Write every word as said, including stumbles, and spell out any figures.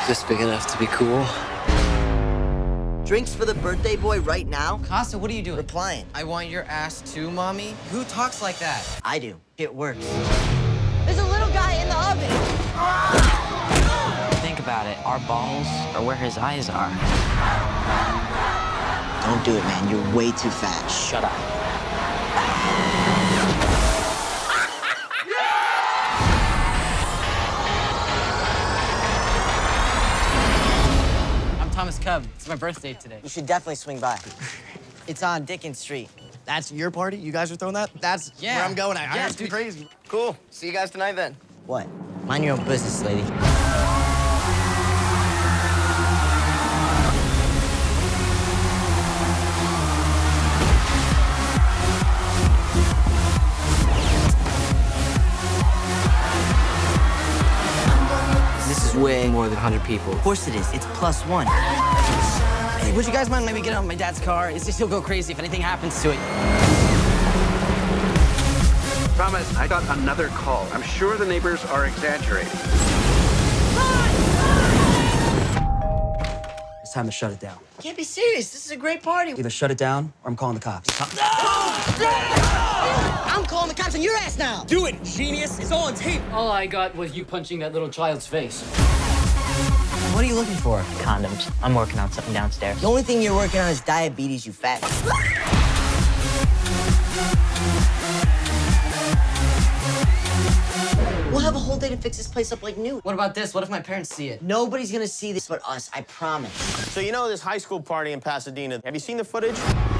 Just big enough to be cool. Drinks for the birthday boy right now? Costa, what are you doing? Replying. I want your ass too, Mommy. Who talks like that? I do. It works. There's a little guy in the oven. Think about it. Our balls are where his eyes are. Don't do it, man. You're way too fat. Shut up. Thomas Cub. It's my birthday today. You should definitely swing by. It's on Dickens Street. That's your party? You guys are throwing that? That's yeah. where I'm going. I, yeah, I heard it's dude. crazy. Cool. See you guys tonight then. What? Mind your own business, lady. This is way more than one hundred people. Of course it is. It's plus one. Hey, would you guys mind maybe getting out of my dad's car? It's just he'll go crazy if anything happens to it. Thomas, I got another call. I'm sure the neighbors are exaggerating. It's time to shut it down. You can't be serious. This is a great party. Either shut it down or I'm calling the cops. I'm calling the cops on your ass now. Do it, genius. It's all on tape. All I got was you punching that little child's face. What are you looking for? Condoms. I'm working on something downstairs. The only thing you're working on is diabetes, you fat. We'll have a whole day to fix this place up like new. What about this? What if my parents see it? Nobody's gonna see this but us, I promise. So you know this high school party in Pasadena. Have you seen the footage?